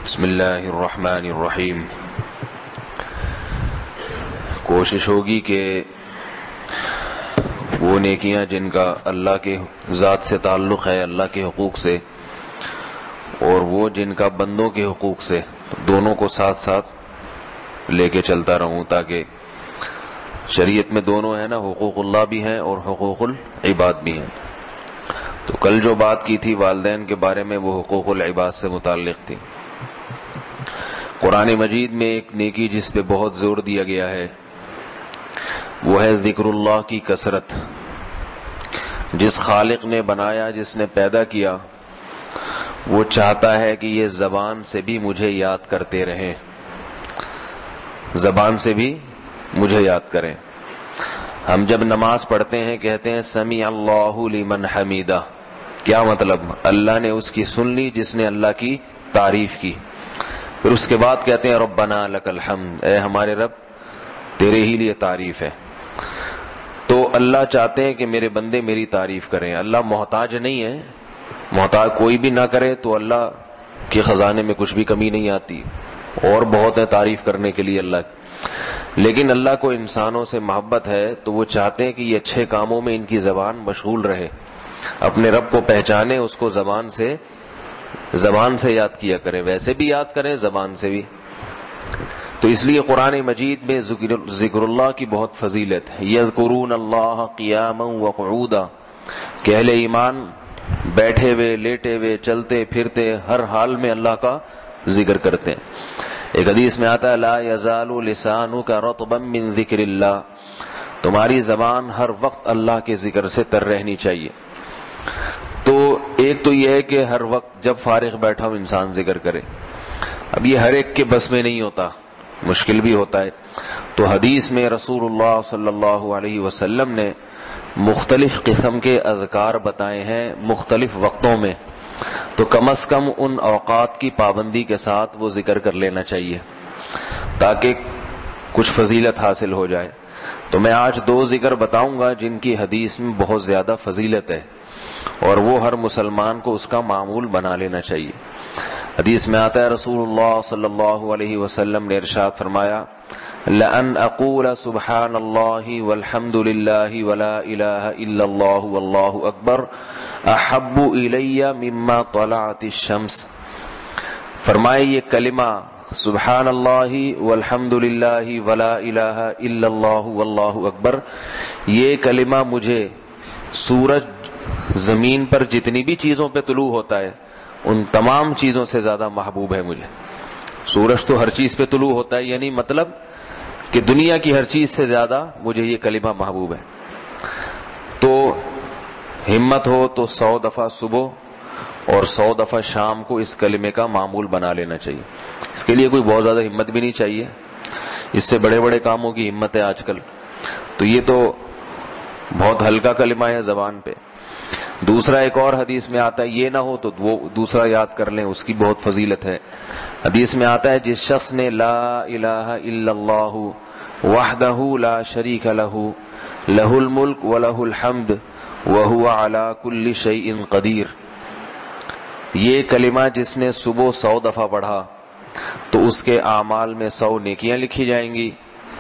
بسم اللہ الرحمن الرحیم۔ کوشش ہوگی کہ وہ نیکیاں جن کا اللہ کے ذات سے تعلق ہے، اللہ کے حقوق سے، اور وہ جن کا بندوں کے حقوق سے، دونوں کو ساتھ ساتھ لے کے چلتا رہوں، تاکہ شریعت میں دونوں ہیں نا، حقوق اللہ بھی ہیں اور حقوق العباد بھی ہیں۔ تو کل جو بات کی تھی والدین کے بارے میں، وہ حقوق العباد سے متعلق تھی۔ قرآن مجید میں ایک نیکی جس پہ بہت زور دیا گیا ہے وہ ہے ذکر اللہ کی کثرت۔ جس خالق نے بنایا، جس نے پیدا کیا، وہ چاہتا ہے کہ یہ زبان سے بھی مجھے یاد کرتے رہیں، زبان سے بھی مجھے یاد کریں۔ ہم جب نماز پڑھتے ہیں کہتے ہیں سمیع اللہ لمن حمیدہ، کیا مطلب؟ اللہ نے اس کی سن لی جس نے اللہ کی تعریف کی۔ پھر اس کے بعد کہتے ہیں ربنا لک الحمد، اے ہمارے رب تیرے ہی لیے تعریف ہے۔ تو اللہ چاہتے ہیں کہ میرے بندے میری تعریف کریں۔ اللہ محتاج نہیں ہے، محتاج کوئی بھی نہ کرے تو اللہ کے خزانے میں کچھ بھی کمی نہیں آتی، اور بہت ہے تعریف کرنے کے لیے اللہ کی۔ لیکن اللہ کو انسانوں سے محبت ہے تو وہ چاہتے ہیں کہ یہ اچھے کاموں میں ان کی زبان مشغول رہے، اپنے رب کو پہچانے، اس کو زبان سے یاد کیا کریں، ویسے بھی یاد کریں، زبان سے بھی۔ تو اس لیے قرآن مجید میں ذکر اللہ کی بہت فضیلت ہے۔ یذکرون اللہ قیاما وقعودا، کہ اہل ایمان بیٹھے ہوئے، لیٹے ہوئے، چلتے پھرتے، ہر حال میں اللہ کا ذکر کرتے ہیں۔ ایک حدیث میں آتا ہے لا یزال لسانک رطبا من ذکر اللہ، تمہاری زبان ہر وقت اللہ کے ذکر سے تر رہنی چاہیے۔ تو ایک تو یہ ہے کہ ہر وقت جب فارغ بیٹھا ہو انسان ذکر کرے۔ اب یہ ہر ایک کے بس میں نہیں ہوتا، مشکل بھی ہوتا ہے۔ تو حدیث میں رسول اللہ صلی اللہ علیہ وسلم نے مختلف قسم کے اذکار بتائے ہیں مختلف وقتوں میں، تو کم از کم ان اوقات کی پابندی کے ساتھ وہ ذکر کر لینا چاہیے تاکہ کچھ فضیلت حاصل ہو جائے۔ تو میں آج 2 ذکر بتاؤں گا جن کی حدیث میں بہت زیادہ فضیلت ہے، اور وہ ہر مسلمان کو اس کا معمول بنا لینا چاہیے۔ حدیث میں آتا ہے رسول اللہ صلی اللہ علیہ وسلم نے ارشاد فرمایا لَأَنْ أَقُولَ سُبْحَانَ اللَّهِ وَالْحَمْدُ لِلَّهِ وَلَا إِلَهَ إِلَّا اللَّهُ وَاللَّهُ أَكْبَرُ أَحَبُّ إِلَيَّ مِمَّا طَلَعَتِ الشَّمْسُ، فرمائے یہ کلمہ سبحان اللہ والحمد للہ ولا الہ الا اللہ واللہ اکبر، یہ کلمہ مجھے سورج زمین پر جتنی بھی چیزوں پہ طلوع ہوتا ہے ان تمام چیزوں سے زیادہ محبوب ہے مجھے۔ سورج تو ہر چیز پہ طلوع ہوتا ہے، یعنی مطلب کہ دنیا کی ہر چیز سے زیادہ مجھے یہ کلمہ محبوب ہے۔ تو ہمت ہو تو 100 دفعہ صبح اور 100 دفعہ شام کو اس کلمے کا معمول بنا لینا چاہیے۔ اس کے لیے کوئی بہت زیادہ ہمت بھی نہیں چاہیے، اس سے بڑے بڑے کاموں کی ہمت ہے آج کل، تو یہ تو بہت ہلکا کلمہ ہے زبان پہ۔ دوسرا ایک اور حدیث میں آتا ہے، یہ نہ ہو تو وہ دوسرا یاد کر لیں، اس کی بہت فضیلت ہے۔ حدیث میں آتا ہے جس شخص نے لا الہ الا اللہ وحدہ لا شریک لہ لہ الملک ولہ الحمد وہو علی کل شیء قدیر، یہ کلمہ جس نے صبح 100 دفعہ پڑھا تو اس کے اعمال میں 100 نیکیاں لکھی جائیں گی،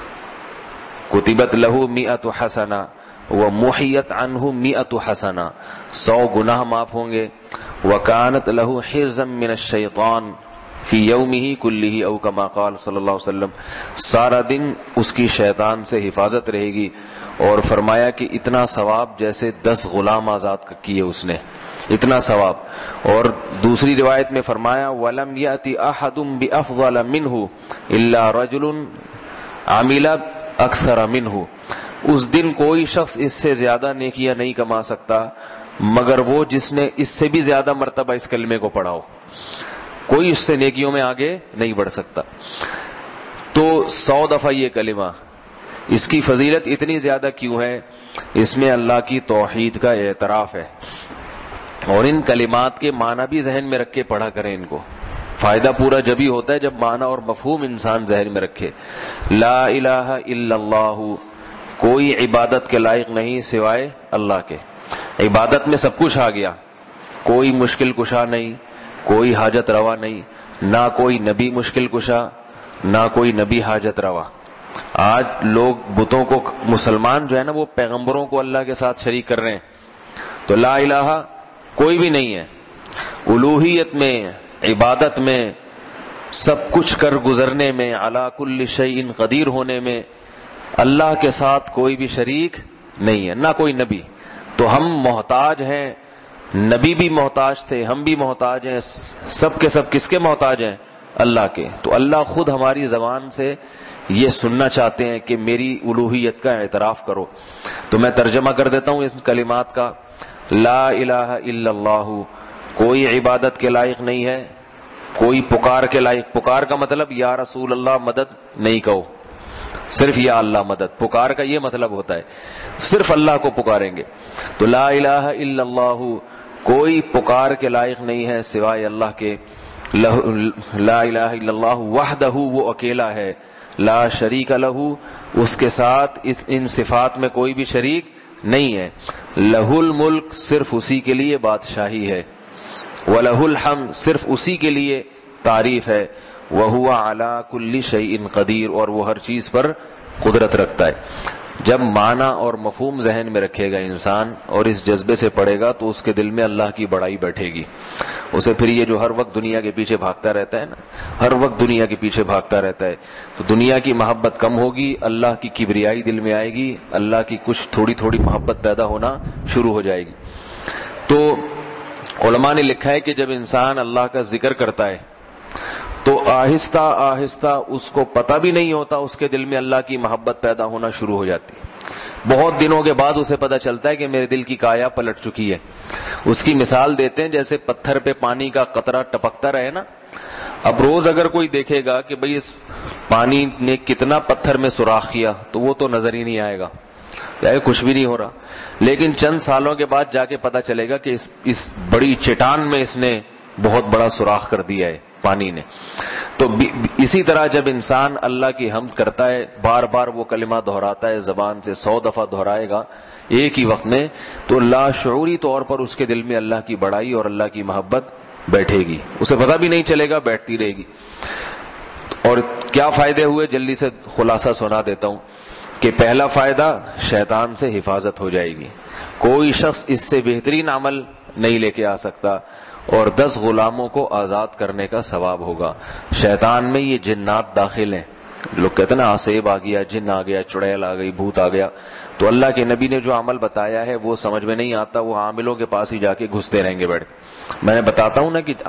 کتبت لہ 100 حسنہ ومحیت عنہ 100 حسنہ، 100 گناہ معاف ہوں گے، وکانت لہ حرزا من الشیطان فی یومہ کلہ او کما قال صلی اللہ علیہ وسلم، سارا دن اس کی شیطان سے حفاظت رہے گی۔ اور فرمایا کہ اتنا ثواب جیسے 10 غلام آزاد کیے اس نے، اتنا ثواب۔ اور دوسری روایت میں فرمایا وَلَمْ يَأْتِ أَحَدٌ بِأَفْضَلَ مِنْهُ إِلَّا رَجُلٌ عَمِلَ أَكْثَرَ مِنْهُ، اس دن کوئی شخص اس سے زیادہ نیکیاں نہیں کما سکتا مگر وہ جس نے اس سے بھی زیادہ مرتبہ اس کلمے کو پڑھا ہو، کوئی اس سے نیکیوں میں آگے نہیں بڑھ سکتا۔ تو 100 دفعہ یہ کلمہ، اس کی فضیلت اتنی زیادہ کیوں ہے؟ اس میں اللہ کی توحید کا اعتراف ہے، اور ان کلمات کے معنی بھی ذہن میں رکھ کے پڑھا کریں ان کو۔ فائدہ پورا جب ہی ہوتا ہے جب معنی اور مفہوم انسان ذہن میں رکھے۔ لا الہ الا اللہ، کوئی عبادت کے لائق نہیں سوائے اللہ کے۔ عبادت میں سب کچھ آ گیا، کوئی مشکل کشا نہیں، کوئی حاجت روا نہیں، نہ کوئی نبی مشکل کشا، نہ کوئی نبی حاجت روا۔ آج لوگ بتوں کو، مسلمان جو ہے نا وہ پیغمبروں کو اللہ کے ساتھ شریک کر رہے ہیں۔ تو لا الہ کوئی بھی نہیں ہے، الوہیت میں، عبادت میں، سب کچھ کر گزرنے میں، علی کل شیء قدیر ہونے میں اللہ کے ساتھ کوئی بھی شریک نہیں ہے، نہ کوئی نبی۔ تو ہم محتاج ہیں، نبی بھی محتاج تھے، ہم بھی محتاج ہیں، سب کے سب کس کے محتاج ہیں؟ اللہ کے۔ تو اللہ خود ہماری زبان سے یہ سننا چاہتے ہیں کہ میری الوہیت کا اعتراف کرو۔ تو میں ترجمہ کر دیتا ہوں اس کلمات کا۔ لا الہ الا اللہ، کوئی عبادت کے لائق نہیں ہے، کوئی پکار کے لائق۔ پکار کا مطلب یا رسول اللہ مدد نہیں کہو، صرف یا اللہ مدد۔ پکار کا یہ مطلب ہوتا ہے صرف اللہ کو پکاریں گے۔ تو لا الہ الا اللہ، کوئی پکار کے لائق نہیں ہے سوائے اللہ کے۔ لا الہ الا اللہ وحدہ، وہ اکیلا ہے، لا شریک لہ، اس کے ساتھ ان صفات میں کوئی بھی شریک نہیں ہے۔ لہ الملک، صرف اسی کے لیے بادشاہی ہے، وَلَهُ الْحَمْدُ، صرف اسی کے لیے تعریف ہے، وَهُوَ عَلَى كُلِّ شَيْءٍ قَدِيرٌ، اور وہ ہر چیز پر قدرت رکھتا ہے۔ جب معنی اور مفہوم ذہن میں رکھے گا انسان اور اس جذبے سے پڑھے گا تو اس کے دل میں اللہ کی بڑائی بیٹھے گی۔ اسے پھر یہ جو ہر وقت دنیا کے پیچھے بھاگتا رہتا ہے نا، ہر وقت دنیا کے پیچھے بھاگتا رہتا ہے، تو دنیا کی محبت کم ہوگی، اللہ کی کبریائی دل میں آئے گی، اللہ کی کچھ تھوڑی تھوڑی محبت پیدا ہونا شروع ہو جائے گی۔ تو علماء نے لکھا ہے کہ جب انسان اللہ کا ذکر کرتا ہے تو آہستہ آہستہ اس کو پتہ بھی نہیں ہوتا، اس کے دل میں اللہ کی محبت پیدا ہونا شروع ہو جاتی ہے۔ بہت دنوں کے بعد اسے پتہ چلتا ہے کہ میرے دل کی کایا پلٹ چکی ہے۔ اس کی مثال دیتے ہیں جیسے پتھر پہ پانی کا قطرہ ٹپکتا رہے نا۔ اب روز اگر کوئی دیکھے گا کہ بھئی اس پانی نے کتنا پتھر میں سوراخ کیا تو وہ تو نظر ہی نہیں آئے گا، کچھ بھی نہیں ہو رہا۔ لیکن چند سالوں کے بعد جا کے پتا چلے گا کہ اس بڑی چٹان میں اس نے بہت بڑا سوراخ کر دیا ہے پانی نے۔ تو اسی طرح جب انسان اللہ کی حمد کرتا ہے، بار بار وہ کلمہ دہراتا ہے، زبان سے 100 دفعہ دہرائے گا ایک ہی وقت میں، تو لاشعوری طور پر اس کے دل میں اللہ کی بڑائی اور اللہ کی محبت بیٹھے گی، اسے پتہ بھی نہیں چلے گا، بیٹھتی رہے گی۔ اور کیا فائدے ہوئے، جلدی سے خلاصہ سنا دیتا ہوں کہ پہلا فائدہ شیطان سے حفاظت ہو جائے گی، کوئی شخص اس سے بہترین عمل نہیں لے کے آ سکتا، اور 10 غلاموں کو آزاد کرنے کا ثواب ہوگا۔ شیطان میں یہ جنات داخل ہیں، لوگ کہتے ہیں نا آسیب آ گیا، جن آ گیا، چڑیل آ گئی، بھوت آ گیا، تو اللہ کے نبی نے جو عمل بتایا ہے وہ سمجھ میں نہیں آتا، وہ عاملوں کے پاس ہی جا کے گھستے رہیں گے بیٹھ کے۔ میں بتاتا ہوں نا کہ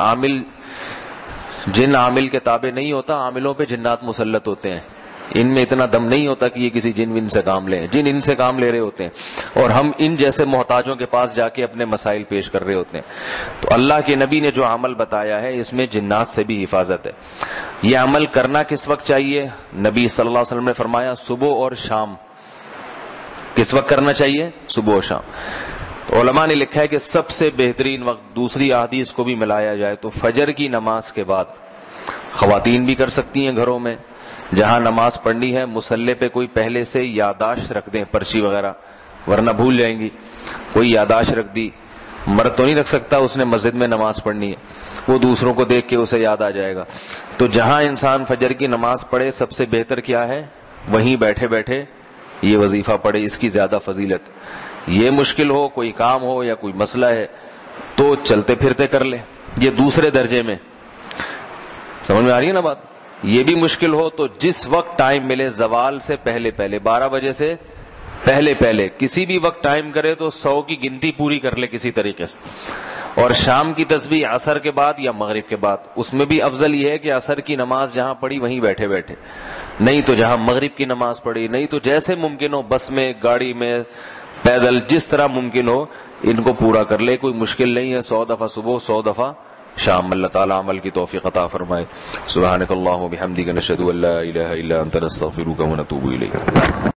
جن عامل کے تابع نہیں ہوتا، عاملوں پہ جنات مسلط ہوتے ہیں، ان میں اتنا دم نہیں ہوتا کہ یہ کسی جن سے کام لیں، جن ان سے کام لے رہے ہوتے ہیں، اور ہم ان جیسے محتاجوں کے پاس جا کے اپنے مسائل پیش کر رہے ہوتے ہیں۔ تو اللہ کے نبی نے جو عمل بتایا ہے اس میں جنات سے بھی حفاظت ہے۔ یہ عمل کرنا کس وقت چاہیے؟ نبی صلی اللہ علیہ وسلم نے فرمایا صبح اور شام۔ کس وقت کرنا چاہیے؟ صبح اور شام۔ تو علماء نے لکھا ہے کہ سب سے بہترین وقت، دوسری احادیث کو بھی ملایا جائے تو فجر کی نماز کے بعد، خواتین بھی کر سکتی ہیں گھروں میں، جہاں نماز پڑھنی ہے مصلی پہ کوئی پہلے سے یادداشت رکھ دیں، پرچی وغیرہ، ورنہ بھول جائیں گی۔ کوئی یادداشت رکھ دی، مرد تو نہیں رکھ سکتا، اس نے مسجد میں نماز پڑھنی ہے، وہ دوسروں کو دیکھ کے اسے یاد آ جائے گا۔ تو جہاں انسان فجر کی نماز پڑھے سب سے بہتر کیا ہے؟ وہیں بیٹھے بیٹھے یہ وظیفہ پڑھے، اس کی زیادہ فضیلت۔ یہ مشکل ہو، کوئی کام ہو یا کوئی مسئلہ ہے تو چلتے پھرتے کر لے، یہ دوسرے درجے میں۔ سمجھ میں آ رہی ہے نا بات؟ یہ بھی مشکل ہو تو جس وقت ٹائم ملے، زوال سے پہلے پہلے، 12 بجے سے پہلے پہلے، کسی بھی وقت ٹائم کرے تو 100 کی گنتی پوری کر لے کسی طریقے سے۔ اور شام کی تسبیح عصر کے بعد یا مغرب کے بعد، اس میں بھی افضل یہ ہے کہ عصر کی نماز جہاں پڑھی وہیں بیٹھے بیٹھے، نہیں تو جہاں مغرب کی نماز پڑھی، نہیں تو جیسے ممکن ہو، بس میں، گاڑی میں، پیدل، جس طرح ممکن ہو ان کو پورا کر لے، کوئی مشکل نہیں ہے۔ 100 دفعہ صبح، 100 دفعہ شام۔ اللہ تعالی عمل کی توفیق عطا فرمائے۔ سبحانک اللہم و بحمدک، نشہد ان لا الہ الا انت، نستغفرک و نتوب الیک۔